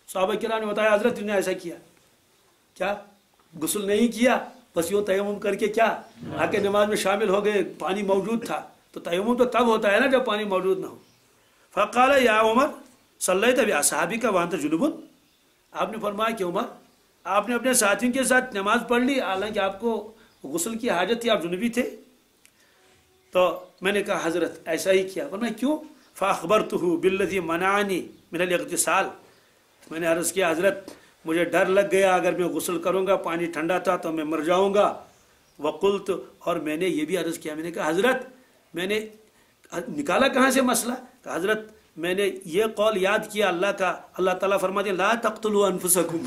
सहाबा किराम ने बताया हजरत ने ऐसा किया, क्या गुस्ल नहीं किया, बस यूँ तयम्मुम करके क्या आके नमाज में शामिल हो गए, पानी मौजूद था। तो तयम्मुम तो तब होता है ना जब पानी मौजूद ना हो। फ़क़ाल या उमर सल्लैत बि अस्हाबिका व अंत जुनुबुन, आपने फरमाया कि उमर आपने अपने साथियों के साथ नमाज पढ़ ली, हालांकि आपको गुस्ल की हाजत थी, आप जुनबी थे। तो मैंने कहा हजरत ऐसा ही किया। फरमाया क्यों? फ़अख़बरतुहु बिल्लज़ी मनानी मिनल इग़्तिसाल, मैंने अर्ज़ किया हजरत मुझे डर लग गया, अगर मैं गुस्ल करूँगा पानी ठंडा था तो मैं मर जाऊँगा। वक़ुल्त, और मैंने ये भी अर्ज़ किया, मैंने कहा हजरत मैंने निकाला कहाँ से मसला? कहा हजरत मैंने ये कौल याद किया अल्लाह का, अल्लाह ताला फरमाते ला तक़्तुलू अनफुसकुम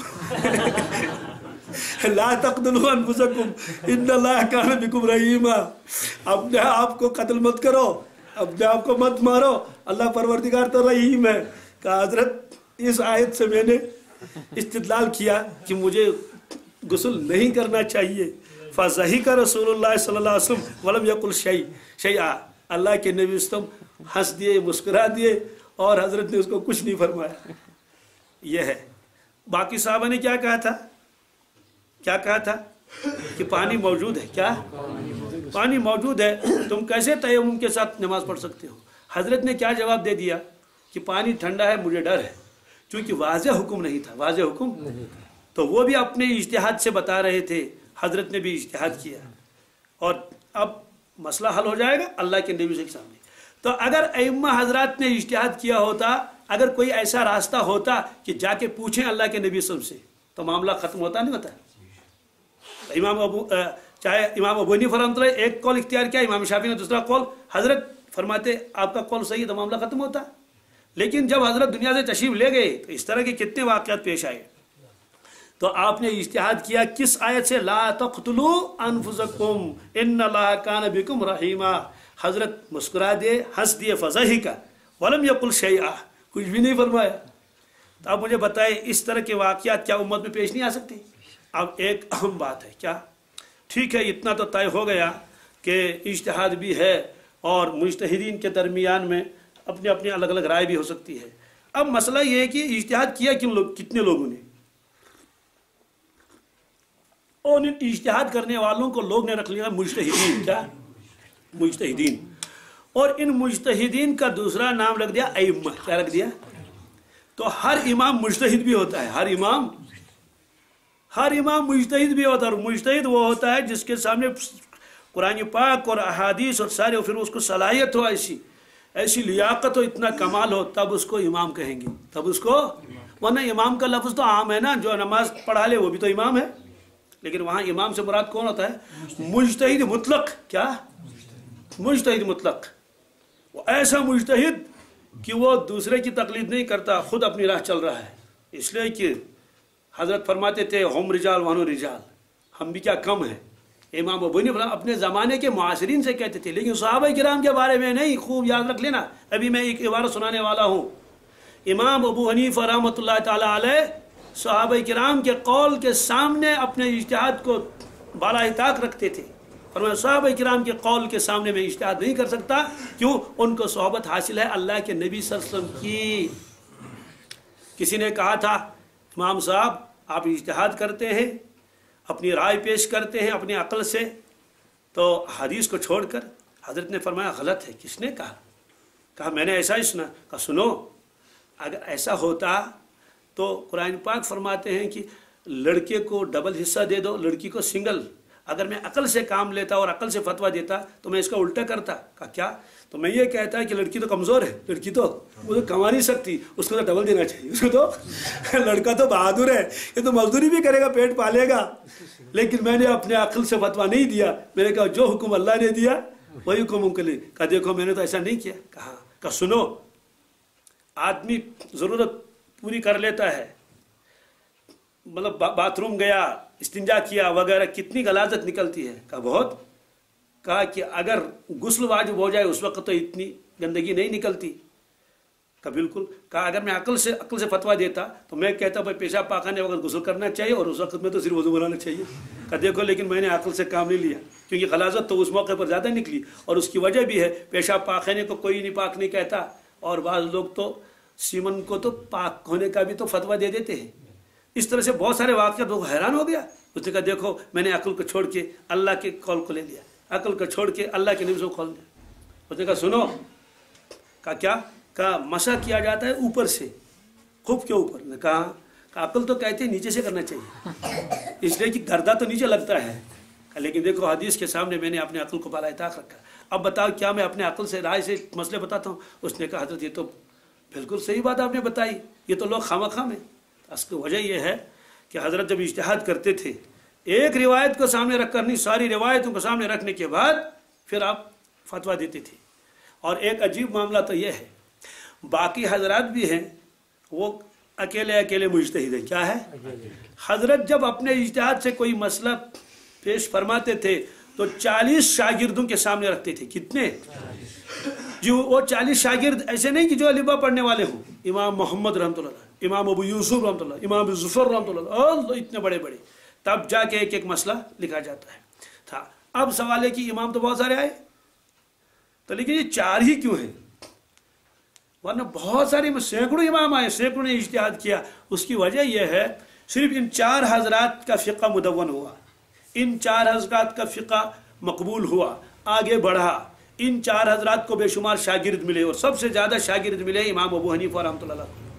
ला तक़्तुलू अनफुसकुम इन्नल्लाह कान बिकुम रहीमा, अपने आप को कत्ल मत करो, अपने आप को मत मारो, अल्लाह परवरदिगार तो रहीम है। कहा हजरत इस आयत से मैंने इस्तिदलाल किया कि मुझे गुस्ल नहीं करना चाहिए। फ़ज़हिका रसूलुल्लाह सल्लल्लाहु अलैहि वसल्लम वलम यकुल शैआ, अल्लाह के नबी वसल्लम हंस दिए, मुस्कुरा दिए और हजरत ने उसको कुछ नहीं फरमाया। यह है। बाकी साहबा ने क्या कहा था? क्या कहा था कि पानी मौजूद है, क्या पानी मौजूद है, तुम कैसे तयम्मुम के साथ नमाज पढ़ सकते हो? हजरत ने क्या जवाब दे दिया कि पानी ठंडा है, मुझे डर है, क्योंकि वाज़ेह हुक्म नहीं था, वाज़ेह हुक्म नहीं था। तो वो भी अपने इज्तिहाद से बता रहे थे, हजरत ने भी इज्तिहाद किया और अब मसला हल हो जाएगा अल्लाह के नबी के सामने। तो अगर अइम्मा हजरात ने इज्तिहाद किया होता, अगर कोई ऐसा रास्ता होता कि जाके पूछें अल्लाह के नबी से, तो मामला खत्म होता नहीं होता। चाहे इमाम अबू हनीफा रहमतुल्लाह एक कौल इख्तियार किया, इमाम शाफी ने दूसरा कौल, हजरत फरमाते आपका कौल सही है तो मामला खत्म होता। लेकिन जब हजरत दुनिया से तशरीफ ले गए तो इस तरह के कितने वाक़यात पेश आए। तो आपने इज्तिहाद किया किस आयत से? ला तक़्तुलू अनफुसकुम इन्नल्लाह कान बिकुम रहीमा। हजरत मुस्कुरा दिए, हंस दिए, फ़ज़हिका वलम यकुल शैआ, कुछ भी नहीं फरमाया। तो अब मुझे बताए इस तरह के वाक़यात क्या उम्मत में पेश नहीं आ सकते? अब एक अहम बात है, क्या ठीक है इतना तो तय हो गया कि इज्तिहाद भी है और मुज्तहिदीन के दरमियान में अपनी अपनी अलग अलग राय भी हो सकती है। अब मसला ये है कि इज्तिहाद किया कितने लोगों ने, और इन इज्तिहाद करने वालों को लोग ने रख लिया मुज्तहिदीन, क्या मुज्तहिदीन, और इन मुज्तहिदीन का दूसरा नाम रख दिया अइम्मा। क्या रख दिया? तो हर इमाम मुज्तहिद भी होता है, हर इमाम मुज्तहिद भी होता है। और मुज्तहिद वो होता है जिसके सामने कुरान पाक और अहादीस और सारे, फिर उसको सलाहियत हो, ऐसी लियाकत हो, इतना कमाल हो, तब उसको इमाम कहेंगे, तब उसको। वरना इमाम का लफ्ज़ तो आम है ना, जो नमाज पढ़ा ले वो भी तो इमाम है। लेकिन वहाँ इमाम से मुराद कौन होता है? मुज्तहिद मुतलक। क्या? मुज्तहिद मुतलक। वो ऐसा मुज्तहिद कि वो दूसरे की तकलीद नहीं करता, खुद अपनी राह चल रहा है। इसलिए कि हजरत फरमाते थे हम रिजाल वानो रिजाल, हम भी क्या कम है। इमाम अबू हनीफा अपने ज़माने के मुआसिरीन से कहते थे, लेकिन सहाबा किराम के बारे में नहीं। खूब याद रख लेना, अभी मैं एक इबारत सुनाने वाला हूँ। इमाम अबू हनीफा रहमतुल्लाह ताला अलैह सहाबा किराम के कौल के सामने अपने इज्तिहाद को बाला ताक रखते थे। और मैं सहाबा किराम के कौल के सामने मैं इज्तिहाद नहीं कर सकता, क्यों? उनको सोहबत हासिल है अल्लाह के नबी सल्लल्लाहु अलैहि वसल्लम की। किसी ने कहा था इमाम साहब आप इज्तिहाद करते हैं, अपनी राय पेश करते हैं अपनी अक्ल से, तो हदीस को छोड़कर। हजरत ने फरमाया गलत है। किसने कहा? कहा मैंने ऐसा ही सुना। कहा सुनो, अगर ऐसा होता तो कुरान पाक फरमाते हैं कि लड़के को डबल हिस्सा दे दो, लड़की को सिंगल। अगर मैं अकल से काम लेता और अकल से फतवा देता तो मैं इसका उल्टा करता। कहा क्या? तो मैं ये कहता कि लड़की तो कमज़ोर है, लड़की तो वो तो कमा नहीं सकती, उसको तो डबल देना चाहिए उसको तो। लड़का तो बहादुर है, ये तो मजदूरी भी करेगा, पेट पालेगा। लेकिन मैंने अपने अकल से फतवा नहीं दिया, मैंने कहा जो हुक्म अल्लाह ने दिया वही हुक्म उनके लिए। कहा देखो मैंने तो ऐसा नहीं किया। कहा सुनो, आदमी ज़रूरत पूरी कर लेता है, मतलब बाथरूम गया, इस्तिंजा किया वगैरह, कितनी गलाजत निकलती है। कहा बहुत। कहा कि अगर गुस्ल वाजिब हो जाए उस वक्त तो इतनी गंदगी नहीं निकलती। कहा बिल्कुल। कहा अगर मैं अकल से फतवा देता तो मैं कहता भाई पेशाब पाखाने वक्त गुस्ल करना चाहिए और उस वक्त में तो सिर्फ वज़ू बनाना चाहिए। कहा देखो लेकिन मैंने अकल से काम नहीं लिया, क्योंकि गलाजत तो उस मौके पर ज़्यादा निकली। और उसकी वजह भी है, पेशाब पाखाने को कोई निपाक नहीं कहता, और बाज़ लोग तो सीमन को तो पाक होने का भी तो फतवा दे देते हैं। इस तरह से बहुत सारे वाक़यात, वो हैरान हो गया। उसने कहा देखो मैंने अक्ल को छोड़ के अल्लाह के कौल को ले लिया, अक्ल को छोड़ के अल्लाह के नबी को खोल दिया। उसने कहा सुनो, कहा क्या? कहा मसा किया जाता है ऊपर से, खूब के ऊपर। ने कहा अक्ल तो कहते हैं नीचे से करना चाहिए, इसलिए कि गर्दा तो नीचे लगता है, लेकिन देखो हदीस के सामने मैंने अपने अक्ल को बाला ताक रखा। अब बताओ क्या मैं अपने अक्ल से राय से मसले बताता हूँ? उसने कहा हजरत ये तो बिल्कुल सही बात आपने बताई, ये तो लोग खामखा में। उसकी वजह यह है कि हजरत जब इज्तिहाद करते थे, एक रिवायत को सामने रखकर नहीं, सारी रिवायतों को सामने रखने के बाद फिर आप फतवा देते थे। और एक अजीब मामला तो यह है, बाकी हजरात भी हैं वो अकेले अकेले मुज्तहिद हैं। क्या है? हजरत जब अपने इज्तिहाद से कोई मसला पेश फरमाते थे तो 40 शागिर्दों के सामने रखते थे। कितने? जो वो 40 शागिर्द ऐसे नहीं कि जो अलिबा पढ़ने वाले हों, इमाम मोहम्मद रहमतुल्लाह, इमाम अबू यूसुफ रहमतुल्लाह, इमाम जुफर रहमतुल्लाह, और इतने बड़े बड़े, तब जाके एक एक मसला लिखा जाता है था। अब सवाल है कि इमाम तो बहुत सारे आए, तो लेकिन ये 4 ही क्यों हैं? वरना बहुत सारे सैकड़ों इमाम आए, सैकड़ों ने इज्तिहाद किया। उसकी वजह यह है सिर्फ इन 4 हजरात का फ़िक़्ह मुदव्वन हुआ, इन 4 हजरात का फ़िक़्ह मकबूल हुआ, आगे बढ़ा। इन 4 हजरात को बेशुमार शागिर्द मिले और सबसे ज़्यादा शागिर्द मिले इमाम अबू हनीफा रहमतुल्लाह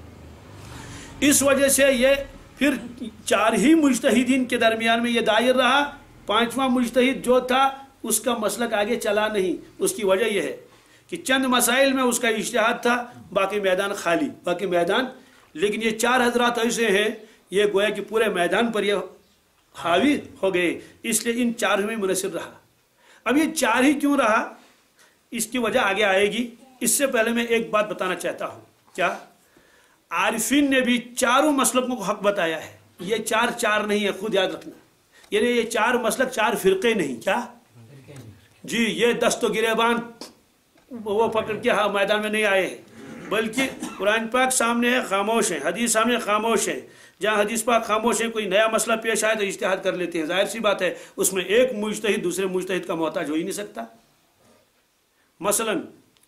अलैह। इस वजह से ये फिर 4 ही मुज्तहिदीन के दरमियान में ये दायर रहा। 5वां मुज्तहिद जो था उसका मसलक आगे चला नहीं। उसकी वजह यह है कि चंद मसाइल में उसका इज्तिहाद था, बाकी मैदान खाली, बाकी मैदान। लेकिन ये 4 हजरात ऐसे हैं, ये गोया कि पूरे मैदान पर ये हावी हो गए, इसलिए इन 4 में मुनसिर रहा। अब ये 4 ही क्यों रहा, इसकी वजह आगे आएगी। इससे पहले मैं एक बात बताना चाहता हूँ। क्या? आरिफीन ने भी 4 मसलकों को हक बताया है। ये 4 नहीं है, खुद याद रखना। ये 4 मसलक 4 फिरके नहीं। क्या जी? ये 10 तो गिरेबान वो पकड़ के हाँ मैदान में नहीं आए, बल्कि कुरान पाक सामने है, खामोश है, हदीस सामने खामोश है। जहाँ हदीस पाक खामोश है, कोई नया मसला पेश आए तो इज्तिहाद कर लेते हैं। जाहिर सी बात है उसमें एक मुज्तहिद दूसरे मुज्तहिद का मोहताज हो ही नहीं सकता। मसलन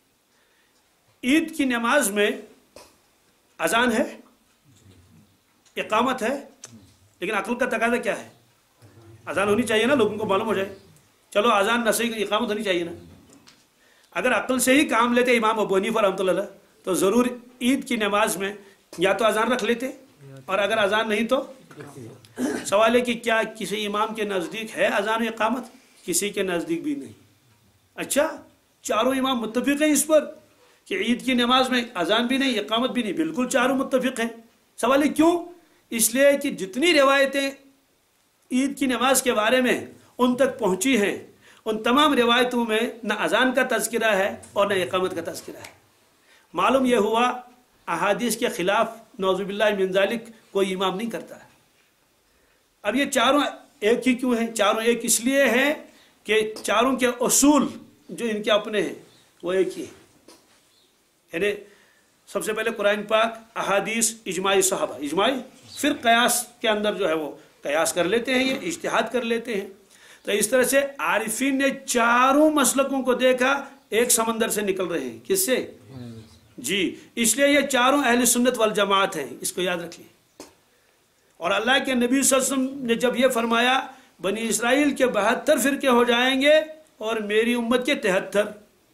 ईद की नमाज में अजान है, इकामत है, लेकिन अक्ल का तकाजा क्या है? अजान होनी चाहिए ना, लोगों को मालूम हो जाए। चलो अजान न सही, इकामत होनी चाहिए ना। अगर अक्ल से ही काम लेते इमाम अबू हनीफा रहमतुल्लाह अलैह तो ज़रूर ईद की नमाज में या तो अजान रख लेते, और अगर अजान नहीं तो सवाल है कि क्या किसी इमाम के नज़दीक है अजान और इकामत? किसी के नज़दीक भी नहीं। अच्छा, 4 इमाम मुत्तफिक हैं इस पर कि ईद की नमाज में अजान भी नहीं, इकामत भी नहीं, बिल्कुल 4 मुत्तफिक हैं। सवाल है क्यों? इसलिए कि जितनी रिवायतें ईद की नमाज के बारे में उन तक पहुंची हैं, उन तमाम रिवायतों में न अजान का तज़किरा है और न इकामत का तज़किरा है। मालूम यह हुआ अहादीस के खिलाफ नौज़ुबिल्लाह मिन ज़ालिक कोई इमाम नहीं करता है। अब ये 4 एक ही क्यों हैं? 4 एक इसलिए हैं कि 4 के उसूल जो इनके अपने हैं वो एक ही है। यानी सबसे पहले कुरान पाक, अहादीस, इजमाई सहाबा, इजमाई, फिर कयास के अंदर जो है वो कयास कर लेते हैं, ये इज्तिहाद कर लेते हैं। तो इस तरह से आरिफीन ने 4 मसलकों को देखा, एक समंदर से निकल रहे हैं। किससे? जी, इसलिए ये 4 अहले सुन्नत वल जमात हैं, इसको याद रखिए। और अल्लाह के नबी सल्लल्लाहु अलैहि वसल्लम ने जब ये फरमाया बनी इसराइल के 72 फिरके हो जाएंगे और मेरी उम्मत के 73,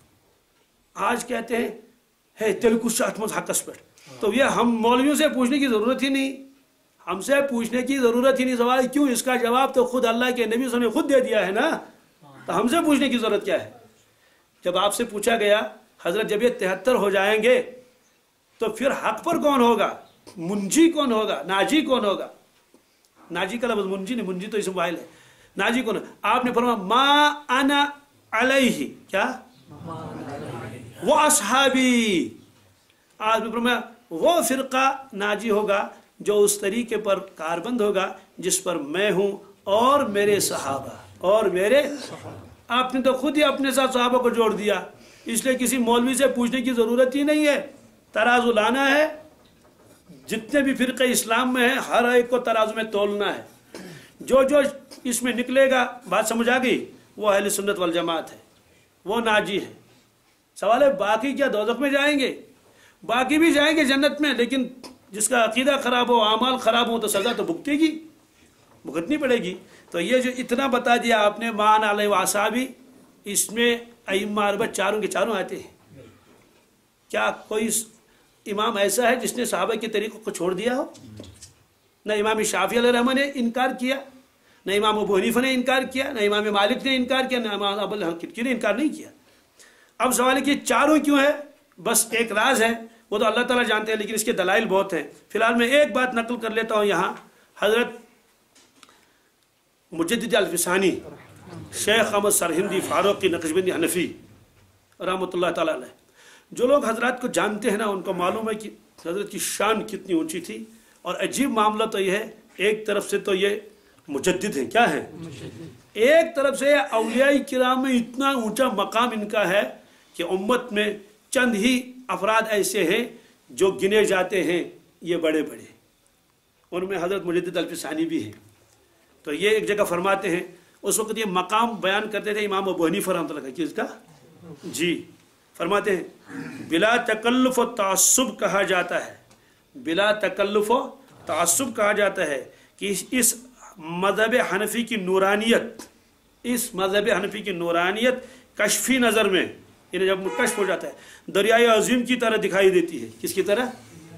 आज कहते हैं है तेलुगु शातमत हकस पर, तो ये हम मौलवियों से पूछने की जरूरत ही नहीं, हमसे पूछने की जरूरत ही नहीं। सवाल क्यों? इसका जवाब तो खुद अल्लाह के नबी ने खुद दे दिया है ना, तो हमसे पूछने की जरूरत क्या है? जब आपसे पूछा गया हजरत जब ये 73 हो जाएंगे तो फिर हक पर कौन होगा? मुंजी कौन होगा? नाजी कौन होगा? नाजी का लफ्ज़ मुंजी नहीं, मुंजी तो इसम वाहिल है, नाजी कौन? आपने फरमाया मा अना अलैहि, क्या? वो असहाबी। आपने फरमाया वो फिरका नाजी होगा जो उस तरीके पर कारबंद होगा जिस पर मैं हूं और मेरे सहाबा और मेरे। आपने तो खुद ही अपने साथ सहाबा को जोड़ दिया, इसलिए किसी मौलवी से पूछने की जरूरत ही नहीं है। तराजू लाना है, जितने भी फिरके इस्लाम में है हर एक को तराजू में तोलना है। जो जो इसमें निकलेगा, बात समझ आ गई, वो अहले सुन्नत वल जमात है, वो नाजी है। सवाल है बाकी क्या दोज़ख में जाएंगे? باقی بھی جائیں گے جنت میں، لیکن جس کا عقیدہ خراب ہو، اعمال خراب ہو، تو سزا تو بھگتنی پڑے گی۔ تو یہ جو اتنا بتا دیا آپ نے مان علیہ واصحابی، اس میں ائمہ اربعہ چاروں کے چاروں آتے ہیں۔ کیا کوئی امام ایسا ہے جس نے صحابہ کے طریقوں کو چھوڑ دیا ہو؟ نہ امام شافعی علیہ رحمہ نے انکار کیا، نہ امام ابو حنیفہ نے انکار کیا، نہ امام مالک نے انکار کیا، نہ امام ابو الحنفی نے انکار نہیں کیا۔ اب سوال ہے کہ چاروں کیوں ہے؟ بس ایک راز ہے، وہ تو اللہ تعالیٰ جانتے ہیں، لیکن اس کے دلائل بہت ہیں۔ فی الحال میں ایک بات نقل کر لیتا ہوں یہاں۔ حضرت مجدد الفسانی شیخ احمد سرہندی فاروقی نقشبندی حنفی رحمۃ اللہ تعالیٰ علیہ، جو لوگ حضرات کو جانتے ہیں نا، ان کو معلوم ہے کہ حضرت کی شان کتنی اونچی تھی۔ اور عجیب معاملہ تو یہ ہے، ایک طرف سے تو یہ مجدد ہیں، کیا ہے؟ ایک طرف سے اولیاء کرام میں اتنا اونچا مقام ان کا ہے کہ امت میں چند ہی افراد ایسے ہیں جو گنے جاتے ہیں، یہ بڑے بڑے، ان میں حضرت مجدد الفسانی بھی ہیں۔ تو یہ ایک جگہ فرماتے ہیں، اس وقت یہ مقام بیان کرتے تھے امام ابو حنیفہ رحمۃ اللہ کس کا؟ جی، فرماتے ہیں بلا تکلف و تعصب کہا جاتا ہے، بلا تکلف و تعصب کہا جاتا ہے کہ اس مذہب حنفی کی نورانیت، اس مذہب حنفی کی نورانیت کشفی نظر میں، یعنی جب کشف ہو جاتا ہے، دریائے عظیم کی طرح دکھائی دیتی ہے۔ کس کی طرح؟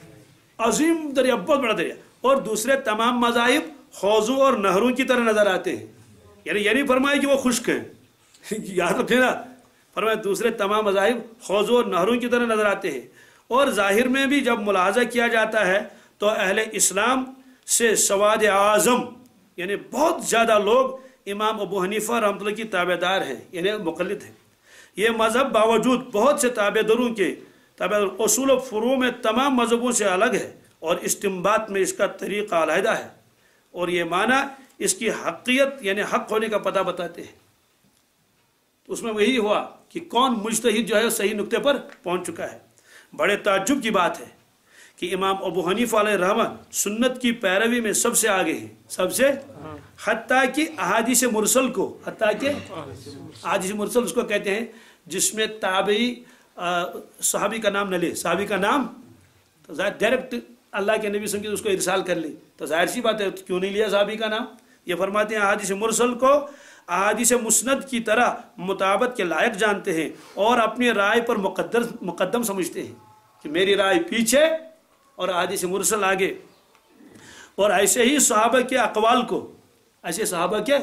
عظیم دریا، بہت بڑا دریا۔ اور دوسرے تمام مذاہب حوضوں اور نہروں کی طرح نظر آتے ہیں، یعنی فرمایا کہ وہ خشک ہیں، یاد رکھیں نا، فرمایا دوسرے تمام مذاہب حوضوں اور نہروں کی طرح نظر آتے ہیں۔ اور ظاہر میں بھی جب ملاحظہ کیا جاتا ہے تو اہل اسلام سے سواد اعظم، یعنی بہت زیادہ لوگ امام ابو حنیفہ رحمۃ اللہ کی تابع دار ہیں، یعنی مقلد ہیں۔ یہ مذہب باوجود بہت سے تابع داروں کے اصول و فروع میں تمام مذہبوں سے الگ ہے، اور استنباط میں اس کا طریقہ علیحدہ ہے، اور یہ معنی اس کی حقیقت یعنی حق ہونے کا پتہ بتاتے ہیں۔ تو اس میں وہی ہوا کہ کون مجتہد جو ہے صحیح نقطے پر پہنچ چکا ہے۔ بڑے تعجب کی بات ہے کہ امام ابو حنیفہ علیہ رحمہ سنت کی پیروی میں سب سے آگے ہیں، سب سے، حتیٰ کہ احادیث مرسل کو، حتیٰ کہ احادیث مرسل اس کو کہتے ہیں جس میں تابعی صحابی کا نام نہ لے، صحابی کا نام تو ڈائریکٹ اللہ کے نبی صلی اللہ علیہ وسلم اس کو ارسال کر لے، تو ظاہر سی بات ہے کیوں نہیں لیا صحابی کا نام۔ یہ فرماتے ہیں احادیث مرسل کو احادیث مسند کی طرح مطابقت کے لائق جانتے ہیں، اور اپنی رائے پر مقدم سمجھتے ہیں کہ میری رائے پیچھے اور احادیث مرسل آگے۔ اور ایسے ہی صحابہ کے اقوال کو، ایسے صحابہ کے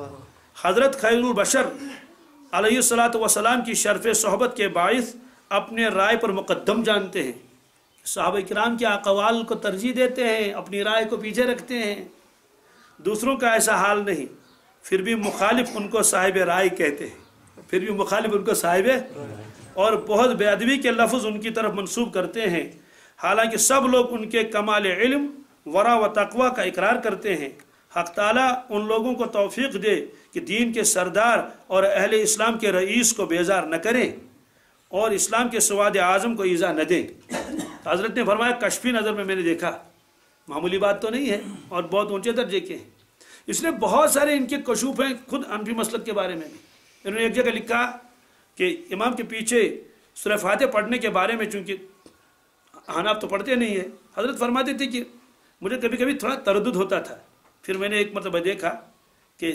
حضرت خیر البشر علیہ الصلاۃ والسلام کی شرف صحبت کے باعث اپنے رائے پر مقدم جانتے ہیں۔ صحابہ کرام کے اقوال کو ترجیح دیتے ہیں، اپنی رائے کو پیچھے رکھتے ہیں۔ دوسروں کا ایسا حال نہیں، پھر بھی مخالف ان کو صاحب رائے کہتے ہیں، پھر بھی مخالف ان کو صاحب، اور بہت بے ادبی کے لفظ ان کی طرف منسوب کرتے ہیں، حالانکہ سب لوگ ان کے کمال علم، ورع و تقوی کا اقرار کرتے ہیں۔ حق تعالیٰ ان لوگوں کو توفیق دے کہ دین کے سردار اور اہل اسلام کے رئیس کو بیزار نہ کریں اور اسلام کے سواد اعظم کو ایذا نہ دیں۔ حضرت نے فرمایا کشفی نظر میں نے دیکھا، معمولی بات تو نہیں ہے، اور بہت اونچے درجے کے ہیں۔ اس لیے بہت سارے ان کے کشوف ہیں خود حنفی مسلک کے بارے میں بھی۔ انہوں نے ایک جگہ لکھا کہ امام کے پیچھے سورہ فاتحہ پڑھنے کے بارے میں، چونکہ حناف تو پڑھتے نہیں ہیں، حضرت فرماتے تھے کہ مجھے کبھی کبھی تھوڑا تردد ہوتا تھا، پھر میں نے ایک مرتبہ دیکھا کہ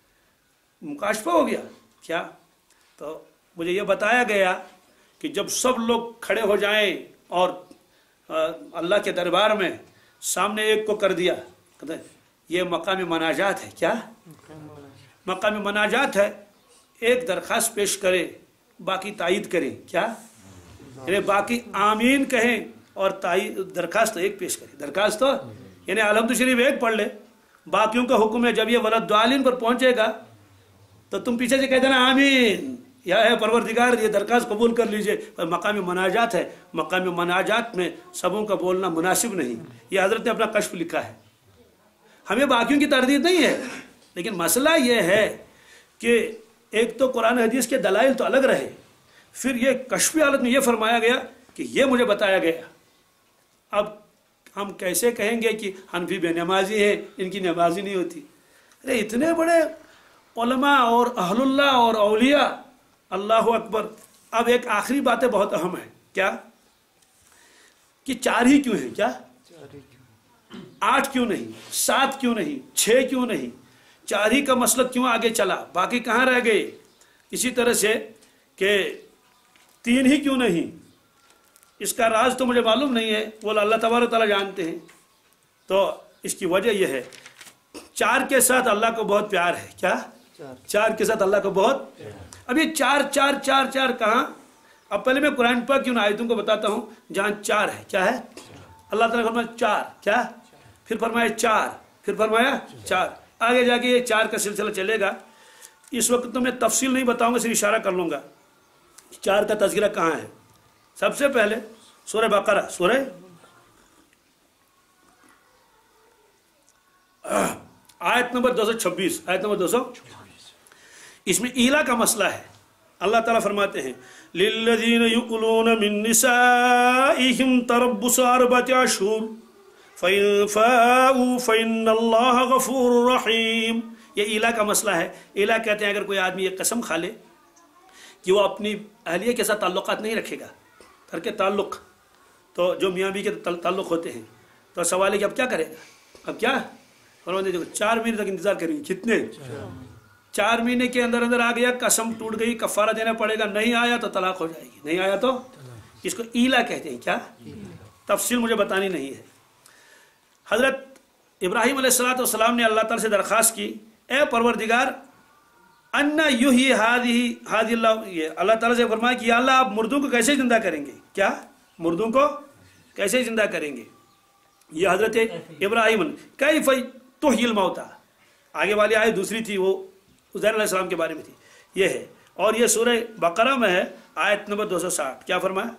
مکاشفہ ہو گیا کیا، تو مجھے یہ بتایا گیا کہ جب سب لوگ کھڑے ہو جائیں اور اللہ کے دربار میں سامنے ایک کو کر دیا، کہتے ہیں یہ مقام مناجات ہے۔ کیا مقام مناجات ہے؟ ایک درخواست پیش کرے، باقی تائید کریں، کیا یعنی باقی آمین کہیں اور تائید، درخواست ایک پیش کرے، درخواست تو یعنی الحمد شریف ایک پڑھ لے، باقیوں کا حکم ہے جب یہ ولدالین پر پہنچے گا تو تم پیچھے سے کہہ دینا آمین، یا ہے پروردگار یہ درخواست قبول کر لیجئے۔ مقام مناجات ہے، مقام مناجات میں سبوں کا بولنا مناسب نہیں۔ یہ حضرت نے اپنا کشف لکھا ہے، ہمیں باقیوں کی تردید نہیں ہے، لیکن مسئلہ یہ ہے کہ ایک تو قرآن حدیث کے دلائل تو الگ رہے، پھر یہ کشفی حالت میں یہ فرمایا گیا کہ یہ مجھے بتایا گیا۔ اب ہم کیسے کہیں گے کہ حنفی بے نمازی ہیں، ان کی نمازی نہیں ہوتی؟ ارے اتنے بڑے علماء اور اہل اللہ اور اولیاء، اللہ اکبر۔ اب ایک آخری باتیں بہت اہم ہے، کیا کہ 4 ہی کیوں ہیں؟ کیا 8 کیوں نہیں، 7 کیوں نہیں، 6 کیوں نہیں؟ 4 ہی کا مسلک کیوں آگے چلا، باقی کہاں رہ گئے؟ اسی طرح سے کہ 3 ہی کیوں نہیں؟ اس کا راز تو مجھے معلوم نہیں ہے، وہ اللہ تبارک و تعالیٰ جانتے ہیں۔ تو اس کی وجہ یہ ہے 4 کے ساتھ اللہ کو بہت پیار ہے۔ کیا 4 کے ساتھ اللہ کو بہت؟ اب یہ 4 4 4 4 کہاں؟ اب پہلے میں قرآن پاک کی ان آیتوں کو بتاتا ہوں جہاں 4 ہے۔ کیا ہے؟ اللہ تعالیٰ نے فرمایا 4، کیا؟ پھر فرمایا 4، پھر فرمایا 4، آگے جا کے یہ 4 کا سلسلہ چلے گا۔ اس وقت تو میں تفصیل نہیں بتاؤں گا، صرف اشارہ کر لوں گا 4 کا تذکرہ کہاں ہے۔ سب سے پہلے سورہ بقرہ، سورہ آیت نمبر 226، آیت نمبر 200، اس میں ایلا کا مسئلہ ہے۔ اللہ تعالیٰ فرماتے ہیں لِلَّذِينَ يُؤْلُونَ مِن نِّسَائِهِمْ تَرَبُّصُ 4 أَشْهُرٍ فَإِن فَاءُوا فَإِنَّ اللَّهَ غَفُورٌ رَحِيمٌ۔ یہ ایلا کا مسئلہ ہے۔ ایلا کہتے ہیں اگر کوئی آدمی یہ قسم کھا لے کہ وہ اپنی اہلیہ کے ساتھ تعلقات نہیں رکھے گا، ترک تعلق، تو جو میاں بیوی کے تعلق ہوتے ہیں، تو سوال ہے کہ اب کیا کرے گا؟ اب کیا؟ فرماتے ہیں 4 مہینے تک انتظار کریں گے۔ کتنے؟ 4 مہینے کے اندر اندر آ گیا، قسم ٹوٹ گئی، کفارہ دینا پڑے گا، نہیں آیا تو طلاق ہو جائے گی، نہیں آیا تو اس کو ایلا کہتے ہیں۔ کیا؟ تفصیل مجھے بتانی نہیں ہے۔ حضرت ابراہیم علیہ السلام نے اللہ تعالیٰ سے درخواست کی، اے پروردگار انا یحیی ہذہ اللہ، یہ اللہ تعالیٰ سے فرمایا کہ یا اللہ آپ مردوں کو کیسے زندہ کریں گے؟ کیا مردوں کو کیسے زندہ کریں گے؟ یہ حضرت ابراہیم کیف تحیی الموتى، آگے والی آیت دوسری تھی، وہ عزیر علیہ السلام کے بارے میں تھی، یہ ہے۔ اور یہ سورہ بقرہ میں ہے، آیت نمبر 260، کیا فرمایا؟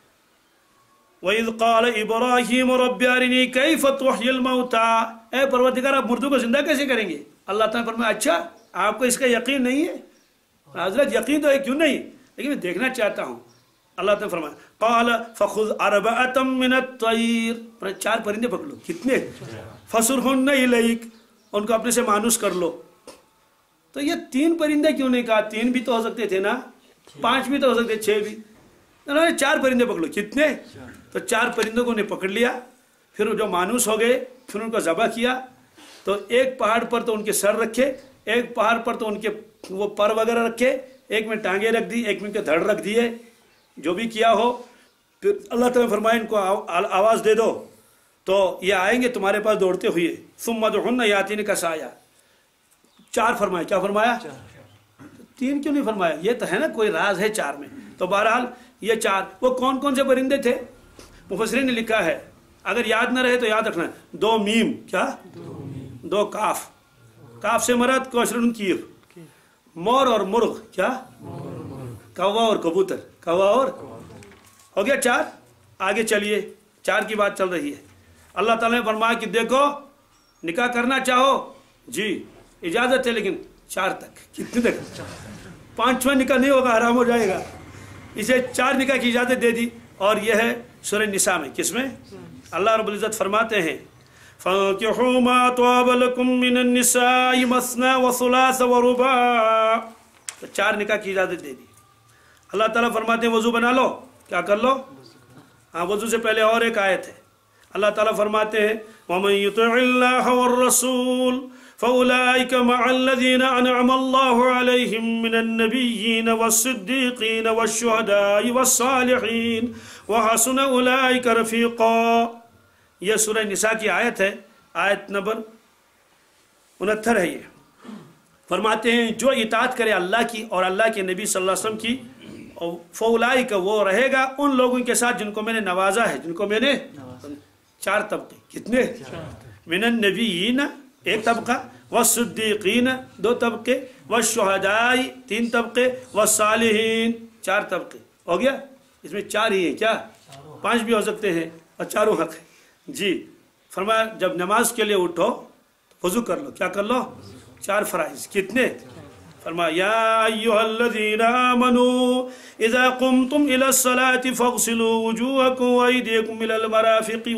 وَإِذْ قَالَ إِبْرَاهِيمُ رَبِّ أَرِنِي كَيْفَ تُحْيِي الْمَوْتَى، اے پروردگار آپ مردوں کو زندہ کیسے کریں گے؟ اللہ تعالیٰ نے فرمایا اچھا آپ کو اس کا یقین نہیں ہے؟ حضرت یقین تو ہے، کیوں نہیں، لیکن میں دیکھنا چاہتا ہوں۔ اللہ تعالیٰ نے فرمایا قَالَ فَخُذْ أَرْبَعَةً مِّنَ الطَّيْرِ، 4 پرندے پکڑ لو۔ کتنے؟ فَصُرْهُنَّ إِلَيْكَ، ان کو اپنے سے مانوس کر لو۔ تو یہ 3 پرندے کیوں نہیں کہا؟ 3 بھی تو ہو سکتے تھے نا، 5 بھی تو ہو سکتے، 6 بھی، انہوں نے 4 پرندے پکڑ لو۔ کتنے؟ تو 4 پرندوں کو انہیں پکڑ لیا، پھر جو مانوس ہو گئے، پھر ان کو ذبح کیا۔ تو ایک پہاڑ پر تو ان کے سر رکھے، ایک پہاڑ پر تو ان کے وہ پر وغیرہ رکھے، ایک میں ٹانگیں رکھ دی، ایک میں ان کے دھڑ رکھ دیے، جو بھی کیا ہو۔ پھر اللہ تعالیٰ نے فرمایا ان کو آواز دے دو تو یہ آئیں گے تمہارے پاس دوڑتے ہوئے، ثم ادعوهن یاتینک سعیا۔ 4 فرمایا، کیا فرمایا؟ 3 کیوں نہیں فرمایا؟ یہ تو ہے نا کوئی راز ہے 4 میں۔ تو بہرحال یہ 4 وہ کون کون سے پرندے تھے؟ مفسرین نے لکھا ہے، اگر یاد نہ رہے تو یاد رکھنا، 2 میم، کیا؟ 2 کاف، کاف سے مراد کوشرن کیف، مور اور مرغ، کیا؟ کوا اور کبوتر، کوا اور، ہو گیا 4۔ آگے چلیے، 4 کی بات چل رہی ہے۔ اللہ تعالیٰ نے فرمایا کہ دیکھو نکاح کرنا چاہو جی اجازت ہے، لیکن 4 تک۔ کتنے تک؟ 5واں نکاح نہیں ہوگا، حرام ہو جائے گا۔ اسے 4 نکاح کی اجازت دے دی۔ اور یہ ہے سورہ نساء میں، کس میں؟ اللہ رب العزت فرماتے ہیں فَانكِحُوا مَا طَابَ لَكُم مِّنَ النِّسَاءِ مَثْنَىٰ وَثُلَاثَ وَرُبَاعَ، تو 4 نکاح کی اجازت دے دی۔ اللہ تعالیٰ فرماتے ہیں وضو بنا لو، کیا کر لو؟ ہاں، وضو سے پہلے اور ایک آیت ہے، اللہ تعالیٰ فرماتے ہیں وَمَن يُطِعِ اللَّهَ وَالرَّسُولَ فَأُولَٰئِكَ مَعَ الَّذِينَ أَنْعَمَ اللَّهُ عَلَيْهِم مِّنَ النَّبِيِّينَ وَالصِّدِّيقِينَ وَالشُّهَدَاءِ وَالصَّالِحِينَ وَحَسُنَ أُولَٰئِكَ رَفِيقًا۔ یہ سورہ نساء کی آیت ہے، آیت نمبر 69 ہے۔ یہ فرماتے ہیں جو اطاعت کرے اللہ کی اور اللہ کے نبی صلی اللہ علیہ وسلم کی، فَأُولَٰئِكَ وہ رہے گا ان لوگوں کے ساتھ جن کو میں نے نوازا ہے، جن کو میں نے 4 طبقے، کتنے؟ من النبیین 1 طبقہ، والصدیقین 2 طبقے، والشہداء 3 طبقے، والصالحین 4 طبقے، ہو گیا۔ اس میں 4 ہی ہیں، کیا 5 بھی ہو سکتے ہیں، اور 4 حق ہے جی۔ فرمایا جب نماز کے لیے اٹھو تو وضو کر لو، کیا کر لو؟ 4 فرائض، کتنے؟ فرمایا یا ایھا الذین آمنوا اذا قمتم الى الصلاة فاغسلوا وجوهکم وایدیکم الى المرافق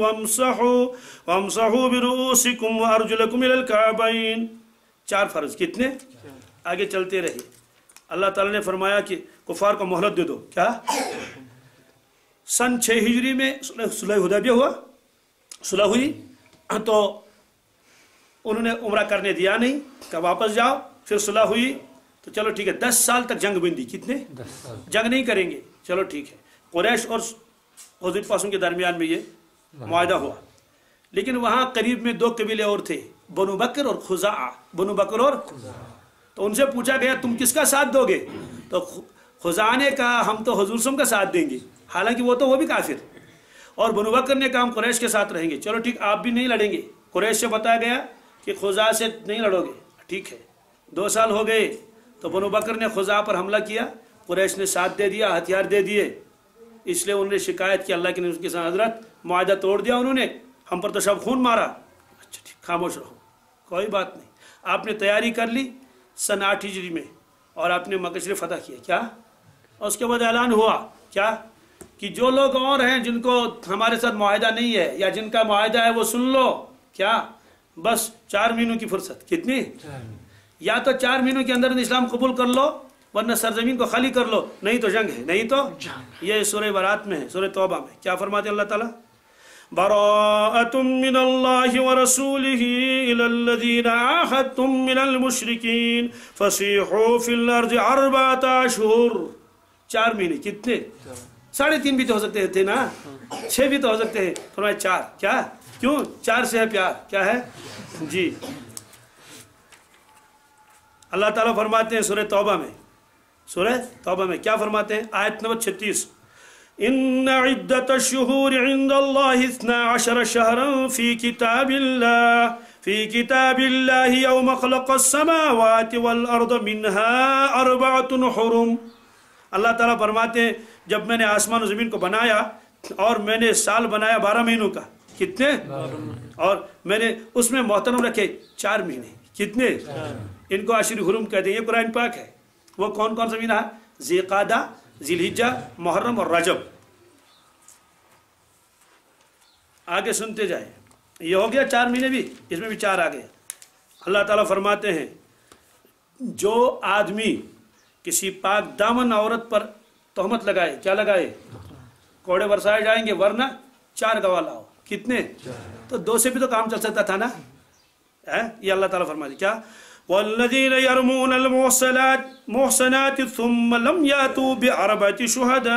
وامسحوا برؤوسکم وارجلکم الى الکعبین، 4 فرض، کتنے؟ آگے چلتے رہیے۔ اللہ تعالیٰ نے فرمایا کہ کفار کو مہلت دے دو، کیا؟ सन 6 हिजरी में सुलह हुदैबिया हुआ, सुलह हुई, तो उन्होंने उम्रा करने दिया नहीं, कहा वापस जाओ। फिर सुलह हुई तो चलो ठीक है, 10 साल तक जंग बंदी, कितने 10 साल जंग नहीं करेंगे, चलो ठीक है। कुरैश और हुज़ैफ़ा पासों के दरमियान में ये मुआहदा हुआ, लेकिन वहाँ करीब में 2 कबीले और थे, बनु बकर और खुज़ा। बनु बकर और तो उनसे पूछा गया तुम किसका साथ दोगे, तो खुज़ा ने कहा हम तो हुज़ूर सल्लल्लाहु अलैहि वसल्लम का साथ देंगे, हालांकि वो भी काफिर। और बनु बकर ने कहा हम कुरैश के साथ रहेंगे, चलो ठीक आप भी नहीं लड़ेंगे। कुरैश से बताया गया कि खुज़ा से नहीं लड़ोगे, ठीक है। 2 साल हो गए तो बनु बकर ने खुज़ा पर हमला किया, कुरैश ने साथ दे दिया, हथियार दे दिए, इसलिए उन्होंने शिकायत की अल्लाह के नबी के साथ, हजरत मुआहदा तोड़ दिया उन्होंने, हम पर तो सब खून मारा। अच्छा ठीक, खामोश रहो, कोई बात नहीं। आपने तैयारी कर ली सन 8 हिजरी में और आपने मक्का शरीफ फतह किया, क्या? और उसके बाद ऐलान हुआ क्या कि जो लोग और हैं जिनको हमारे साथ मुआहदा नहीं है या जिनका मुआहदा है वो सुन लो, क्या? बस 4 महीनों की फुर्सत, कितनी? या तो 4 महीनों के अंदर इस्लाम कबूल कर लो, वरना सरजमीन को खाली कर लो, नहीं तो जंग है, नहीं तो ये सूरह बरात में है, सूरह तौबा में क्या फरमाते अल्लाह ताला, बराअतुम मिनल्लाहि व रसूलिही इलल्लज़ीना आहदतुम मिनल मुशरिकीन फसीहू फिल अर्ज़ि अर्बअता अशहुर। 4 महीने, कितने? 3.5 भी तो हो सकते थे ना, 6 भी तो हो सकते हैं, फरमाया 4। क्या? क्यों? 4 से है प्यार, क्या है जी। अल्लाह ताला फरमाते हैं सूरह तौबा में, सूरह तौबा में क्या फरमाते हैं, आयत नंबर 36, इन्ना इद्दतश-शुहूर इंदल्लाहि 12 शहरन फी किताबिल्लाहि यौम खलक़स-समावाति वल अर्द मिनहा अर्बअतुन हुरुम। अल्लाह ताला फरमाते हैं जब मैंने आसमान और ज़मीन को बनाया और मैंने साल बनाया 12 महीनों का, कितने? और मैंने उसमें मोहतरम रखे 4 महीने, कितने? इनको आशिर हुरुम कहते हैं, ये कुरान पाक है। वो कौन कौन सा महीना है? ज़िलक़ादा, ज़िलहिज्जा, मुहर्रम और रजब। आगे सुनते जाए, ये हो गया 4 महीने भी, इसमें भी 4 आ गए। अल्लाह ताला फरमाते हैं जो आदमी किसी पाक दामन औरत पर तोहमत लगाए, क्या लगाए? कोड़े बरसाए जाएंगे, वरना 4 गवाह लाओ, कितने? तो 2 से भी तो काम चल सकता था ना, है? ये अल्लाह ताला फरमाते क्या, वल्लज़ीन यरमूनल मुहसनाति सुम्मा लम यातू बिअरबअति शुहदा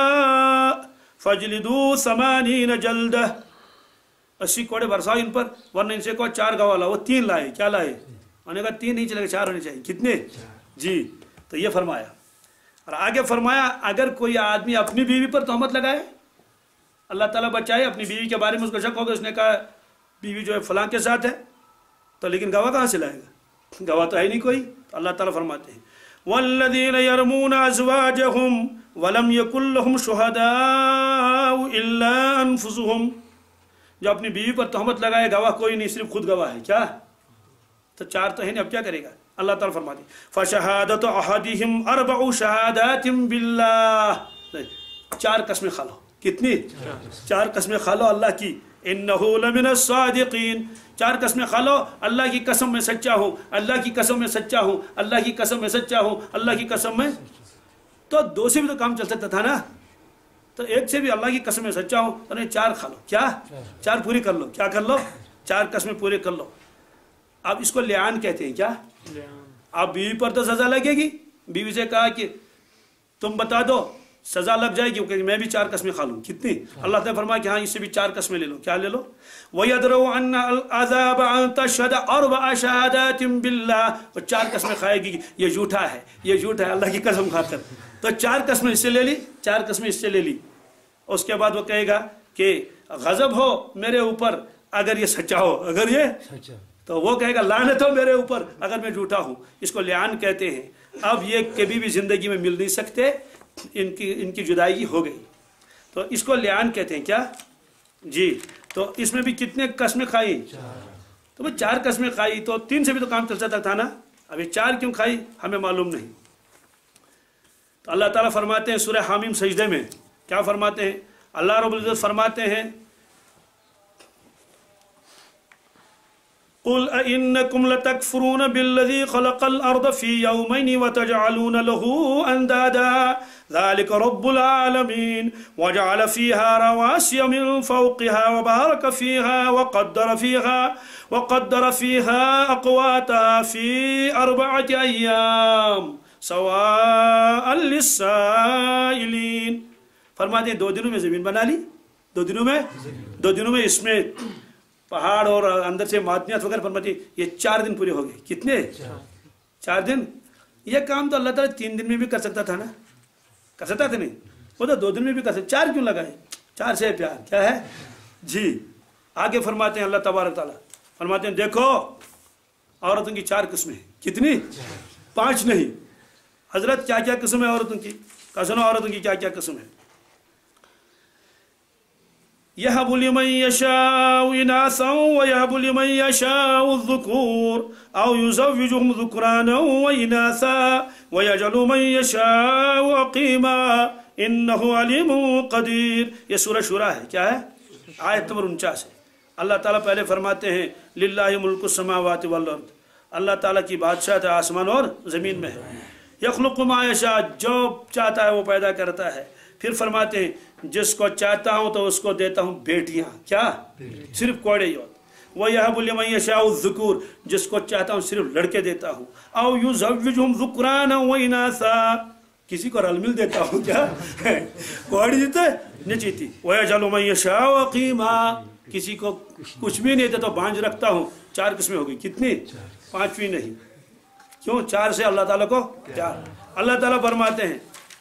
फजलिदू 80 जल्दा। 80 कोड़े बरसाओ इन पर, वरना इनसे को 4 गवाह लाओ। वो 3 लाए, क्या लाए? उन्होंने कहा 3 नहीं चलेगा, 4 होने चाहिए, कितने? जी। तो ये फरमाया, और आगे फरमाया अगर कोई आदमी अपनी बीवी पर तोहमत लगाए, अल्लाह ताला बचाए, अपनी बीवी के बारे में उसको शक होगा, उसने कहा बीवी जो है फलां के साथ है, तो लेकिन गवाह कहाँ से लाएगा? गवाह तो है नहीं कोई। तो अल्लाह ताला फरमाते हैं वल्लज़ीन यरमूना अज़वाजहुम वलम यकुल लहुम शुहदाउ इल्ला अनफुसुहुम। जो अपनी बीवी पर तोहमत लगाए, गवाह कोई नहीं, सिर्फ खुद गवाह है, क्या? तो 4 तो है नहीं, अब क्या करेगा? अल्लाह ताला फरमाते फशहादतु अहदिहिम अर्बउ शहादातिन बिल्लाह। 4 कसमें खा लो, कितनी? 4 कसमें खा लो अल्लाह की, इन्नहु लमिनस सादिकीन। 4 कसमें खा लो, अल्लाह की कसम में सच्चा हूँ, अल्लाह की कसम में सच्चा हूँ, अल्लाह की कसम में सच्चा हूँ, अल्लाह की कसम में। तो 2 से भी तो काम चल सकता था ना, तो 1 से भी अल्लाह की कसम में सच्चा हूँ, तो नहीं 4 खा लो, क्या? 4 पूरी कर लो, क्या कर लो? 4 कसमें पूरे कर लो। अब इसको लियान कहते हैं, क्या? अब बीवी पर तो सजा लगेगी, बीवी से कहा कि तुम बता दो, सजा लग जाएगी, क्योंकि मैं भी 4 कसमें खा लूँ, कितनी? अल्लाह ने फरमाया कि हाँ इससे भी 4 कसमें ले लो, क्या ले लो? वयदरउ अन्ना अज़ाब अन तशहद अर्बअ शहादातिन बिल्लाह। वो 4 कसमें खाएगी, ये झूठा है, ये झूठा है, अल्लाह की कसम खाकर। तो 4 कसमें इससे ले ली, 4 कसमें इससे ले ली। उसके बाद वो कहेगा कि गजब हो मेरे ऊपर अगर ये सच्चा हो, अगर ये सच्चा, तो वो कहेगा लानत हो मेरे ऊपर अगर मैं झूठा हूँ। इसको लियान कहते हैं। अब ये कभी भी जिंदगी में मिल नहीं सकते, इनकी जुदाई हो गई, तो इसको लियान कहते हैं, क्या जी। तो इसमें भी कितने कसमें खाई? तो वो 4 कसमें खाई, तो 3 से भी तो काम चल सकता था ना, अभी 4 क्यों खाई हमें मालूम नहीं। तो अल्लाह ताला फरमाते हैं सूरह हामीम सजदे में, क्या फरमाते हैं? अल्लाह रब्बुल इज्जत फरमाते हैं कुल अइन्नकुम लतकफुरून बिल्लज़ी खलक़ल अर्द फ़ी यौमैन व तजअलून लहू अंदादा ذلك رب العالمين وجعل فيها رواسي من فوقها وبارك فيها وقدر فيها أقواتها في 4 أيام سواء للسائلين. فرماتے ہیں 2 دنوں میں زمین بنا لی، 2 دنوں میں اس میں پہاڑ اور اندر سے معدنیات وغیرہ. فرماتے ہیں یہ 4 دن پورے ہو گئے. کتنے؟ 4 دن. یہ کام تو اللہ تعالیٰ 3 دن میں بھی کر سکتا تھا نا، کر سکتا تھا نہیں، وہ تو 2 دن میں بھی کر سکتا. 4 کیوں لگائے؟ 4 سے پیار کیا ہے جی. آگے فرماتے ہیں اللہ تبارک تعالیٰ فرماتے ہیں دیکھو عورتوں کی 4 قسمیں. کتنی؟ 5 نہیں. حضرت کیا کیا قسم ہے عورتوں کی؟ قسم عورتوں کی کیا کیا قسم ہے؟ يهب لمن يشاء إناثا ويهب لمن يشاء الذكور أو يزوجهم ذكرانا وإناثا ويجعل من يشاء عقيما إنه عليم قدير. یہ سورہ شورى ہے. کیا ہے؟ آیت نمبر 49 ہے. اللہ تعالیٰ پہلے فرماتے ہیں للہ ملک السماوات والارض، اللہ تعالیٰ کی بادشاہت آسمان اور زمین میں ہے. یخلق ما یشاء، جو چاہتا ہے وہ پیدا کرتا ہے. پھر فرماتے ہیں جس کو چاہتا ہوں تو اس کو دیتا ہوں بیٹیاں. کیا؟ صرف کوڑے ہی ہوتے. وَيَهَبُ لِمَن يَشَاءُ الذُّكُورَ، جس کو چاہتا ہوں صرف لڑکے دیتا ہوں. أَوْ يُزَوِّجُهُمْ ذُكْرَانًا وَإِنَاثًا، کسی کو رل مل دیتا ہوں. کیا کوڑی دیتے نہیں چیتی. وَيَجْعَلُ مَن يَشَاءُ عَقِيمًا، کسی کو کچھ بھی نہیں دیتا تو بانج رکھتا ہوں. 4 قسمیں ہو گئی. کتنی؟ 5ویں نہیں. کیوں؟ 4 سے اللہ تعالیٰ کو 4. اللہ تعالیٰ فرماتے ہیں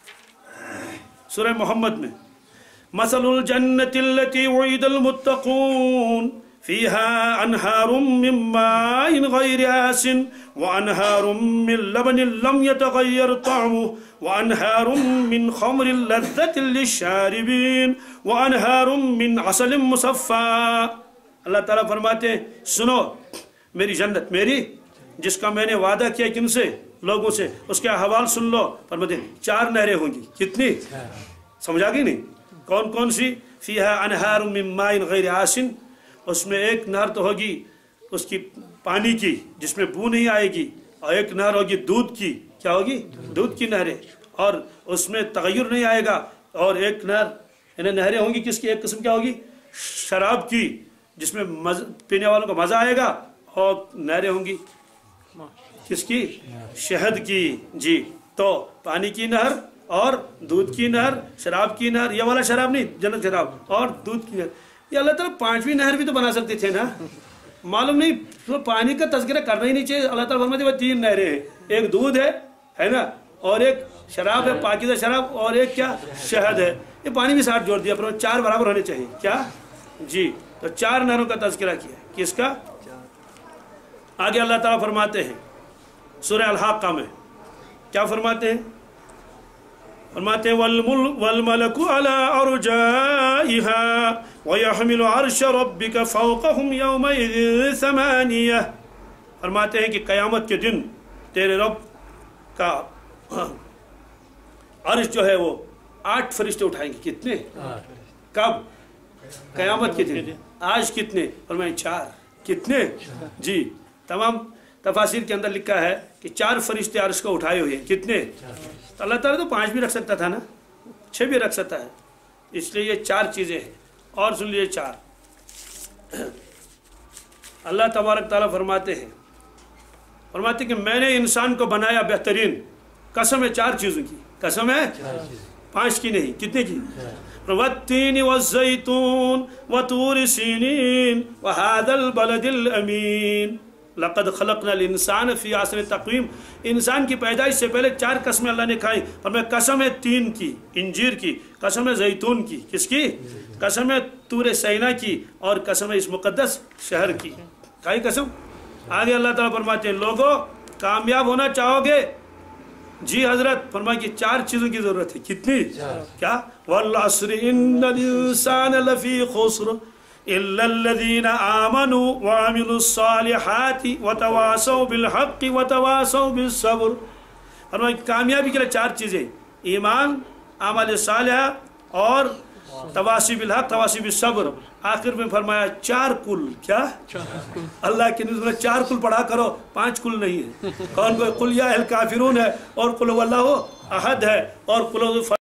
سورہ محمد میں مثل الجنة التي وعد المتقون فيها أنهار من ماء غير آسن وأنهار من لبن لم يتغير طعمه وأنهار من خمر لذة للشاربين وأنهار من عسل مصفى. اللہ تعالیٰ فرماتے ہیں سنو میری جنت، میری جس کا میں نے وعدہ کیا کن سے؟ لوگوں سے. اس کے حوال سن لو. فرماتے ہیں 4 نہریں ہوں گی. کتنی؟ سمجھا گی نہیں؟ کون کون سی؟ فیہا انہار من ماء غیر آسن، اس میں ایک نہر تو ہوگی اس کی پانی کی جس میں بو نہیں آئے گی، اور ایک نہر ہوگی دودھ کی. کیا ہوگی؟ دودھ کی نہریں، اور اس میں تغیر نہیں آئے گا. اور ایک نہر یعنی نہریں ہوں گی کس کی؟ ایک قسم کیا ہوگی؟ شراب کی، جس میں پینے والوں کو مزہ آئے گا. اور نہریں ہوں گی کس کی؟ شہد کی. جی تو پانی کی نہر اور دودھ کی نہر، شراب کی نہر، یہ والا شراب نہیں، جنت شراب، اور دودھ کی نہر. یہ اللہ تعالیٰ 5ویں نہر بھی تو بنا سکتے تھے نا. معلوم نہیں تو پانی کا تذکرہ کرنا ہی نہیں چاہیے. اللہ تعالیٰ فرماتے ہیں وہ 3 نہریں ہیں، ایک دودھ ہے نا، اور ایک شراب ہے پاکیزہ شراب، اور ایک کیا؟ شہد ہے. یہ پانی بھی ساتھ جوڑ دیا پر 4 برابر ہونے چاہیے. کیا جی؟ تو 4 نہروں کا تذکرہ کیا. کس کا؟ آگے اللہ تعالیٰ فرماتے ہیں سورہ الحاقہ میں کیا فرماتے ہیں؟ فرماتے ہیں والملک علی ارجائها ويحمل عرش ربك فوقهم يومئذ 8. فرماتے ہیں کہ قیامت کے دن تیرے رب کا عرش جو ہے وہ 8 فرشتے اٹھائیں گے. کتنے؟ کب؟ قیامت کے دن. آج کتنے؟ فرمائیں 4. کتنے؟ جی تمام تفاسیر کے اندر لکھا ہے کہ 4 فرشتے عرش کو اٹھائے ہوئے ہیں. کتنے؟ اللہ تعالیٰ تو 5 بھی رکھ سکتا تھا نا، 6 بھی رکھ سکتا ہے. اس لیے یہ 4 چیزیں ہیں. اور سن لیے 4. اللہ تبارک تعالیٰ فرماتے ہیں کہ میں نے انسان کو بنایا بہترین. قسم ہے 4 چیزوں کی. قسم ہے 5 کی نہیں. کتنے کی؟ والتین والزیتون وطور سینین وهذا البلد الامین لقد خلقنا الانسان فی احسن تقویم. انسان کی پیدائش سے پہلے 4 قسمیں اللہ نے کھائی. اور میں قسم ہے تین کی، انجیر کی، قسم ہے زیتون کی، کس کی؟ قسم ہے طور سینا کی، اور قسم ہے اس مقدس شہر کی. کائی قسم. آگے اللہ تعالیٰ فرماتے ہیں لوگوں کامیاب ہونا چاہو گے؟ جی حضرت فرمایا کہ 4 چیزوں کی ضرورت ہے. کتنی؟ کیا؟ والعصر ان الانسان لفی خسر الا الذین آمنوا وعملوا الصالحات وتواصوا بالحق وتواصوا بالصبر. فرمایا کامیابی کے لیے 4 چیزیں: ایمان، اعمال صالحہ، اور तवासी बिल हक तवासी बिल सब्र। आखिर में फरमाया 4 कुल, क्या अल्लाह के नबी ने 4 कुल पढ़ा करो, 5 कुल नहीं है। कौन को कुल या अल काफिरून है और कुल हुवल्लाहु अहद है और कुल